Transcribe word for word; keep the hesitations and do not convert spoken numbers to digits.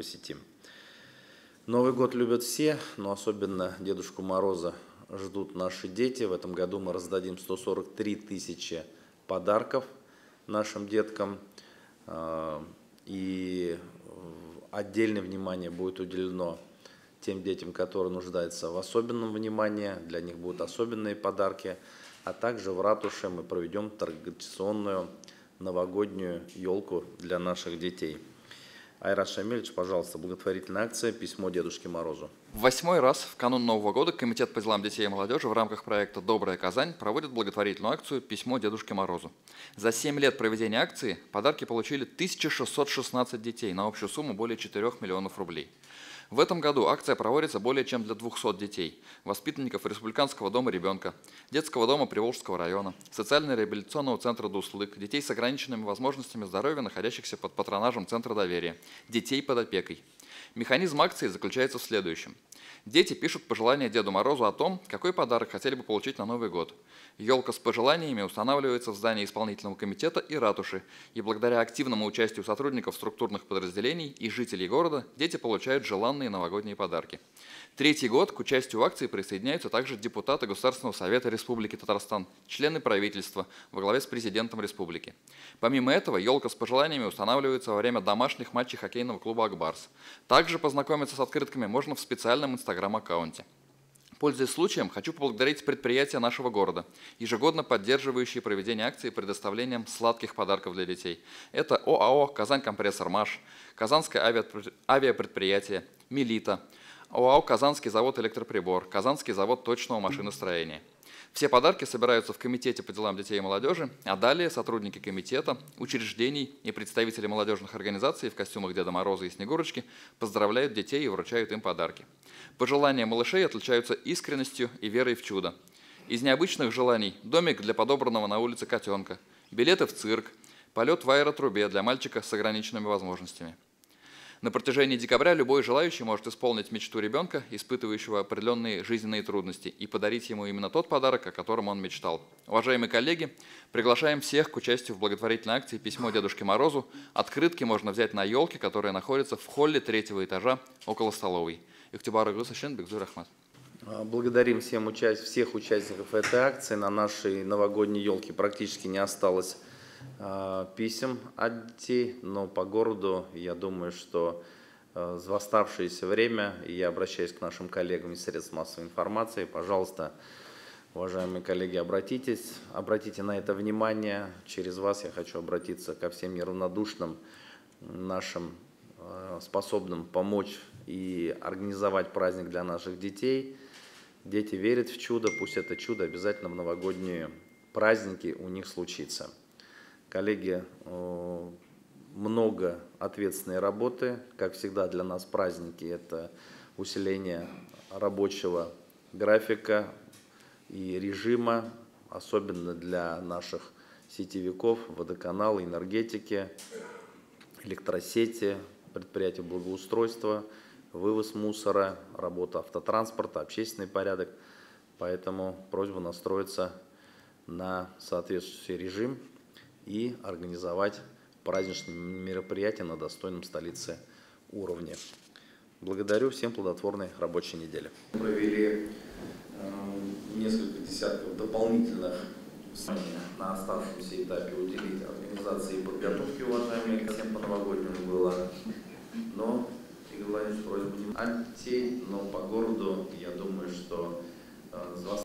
посетим. Новый год любят все, но особенно Дедушку Мороза ждут наши дети. В этом году мы раздадим сто сорок три тысячи подарков нашим деткам. И отдельное внимание будет уделено тем детям, которые нуждаются в особенном внимании. Для них будут особенные подарки. А также в ратуше мы проведем традиционную новогоднюю елку для наших детей. Айрат Шамильевич, пожалуйста, благотворительная акция «Письмо Дедушке Морозу». В восьмой раз в канун Нового года Комитет по делам детей и молодежи в рамках проекта «Добрая Казань» проводит благотворительную акцию «Письмо Дедушке Морозу». За семь лет проведения акции подарки получили тысяча шестьсот шестнадцать детей на общую сумму более четырёх миллионов рублей. В этом году акция проводится более чем для двухсот детей, воспитанников Республиканского дома ребенка, детского дома Приволжского района, социально-реабилитационного центра Дуслык, детей с ограниченными возможностями здоровья, находящихся под патронажем Центра доверия, детей под опекой. Механизм акции заключается в следующем. Дети пишут пожелания Деду Морозу о том, какой подарок хотели бы получить на Новый год. Елка с пожеланиями устанавливается в здании исполнительного комитета и ратуши, и благодаря активному участию сотрудников структурных подразделений и жителей города дети получают желанные новогодние подарки. Третий год к участию в акции присоединяются также депутаты Государственного совета Республики Татарстан, члены правительства во главе с президентом республики. Помимо этого, елка с пожеланиями устанавливается во время домашних матчей хоккейного клуба «Акбарс». Также познакомиться с открытками можно в специальном инстаграм-аккаунте. Пользуясь случаем, хочу поблагодарить предприятия нашего города, ежегодно поддерживающие проведение акции предоставлением сладких подарков для детей. Это ОАО «Казань-Компрессор-Маш», Казанское авиапредприятие, «Милита», ОАО «Казанский завод электроприбор», Казанский завод точного машиностроения. Все подарки собираются в Комитете по делам детей и молодежи, а далее сотрудники комитета, учреждений и представители молодежных организаций в костюмах Деда Мороза и Снегурочки поздравляют детей и вручают им подарки. Пожелания малышей отличаются искренностью и верой в чудо. Из необычных желаний – домик для подобранного на улице котенка, билеты в цирк, полет в аэротрубе для мальчика с ограниченными возможностями. На протяжении декабря любой желающий может исполнить мечту ребенка, испытывающего определенные жизненные трудности, и подарить ему именно тот подарок, о котором он мечтал. Уважаемые коллеги, приглашаем всех к участию в благотворительной акции «Письмо Дедушке Морозу». Открытки можно взять на елке, которая находится в холле третьего этажа около столовой. Благодарим всем участ... всех участников этой акции. На нашей новогодней елке практически не осталось писем от детей, но по городу, я думаю, что в оставшееся время, и я обращаюсь к нашим коллегам из средств массовой информации, пожалуйста, уважаемые коллеги, обратитесь, обратите на это внимание. Через вас я хочу обратиться ко всем неравнодушным нашим, способным помочь и организовать праздник для наших детей. Дети верят в чудо, пусть это чудо обязательно в новогодние праздники у них случится. Коллеги, много ответственной работы. Как всегда для нас праздники – это усиление рабочего графика и режима, особенно для наших сетевиков, водоканала, энергетики, электросети, предприятия благоустройства, вывоз мусора, работа автотранспорта, общественный порядок. Поэтому просьба настроиться на соответствующий режим и организовать праздничные мероприятия на достойном столице уровне. Благодарю, всем плодотворной рабочей недели. Провели э, несколько десятков дополнительных на оставшемся этапе уделить организации и подготовки, уважаемые, всем по новогоднему было. Но, Игорь Владимирович, просьба не но по городу, я думаю, что э,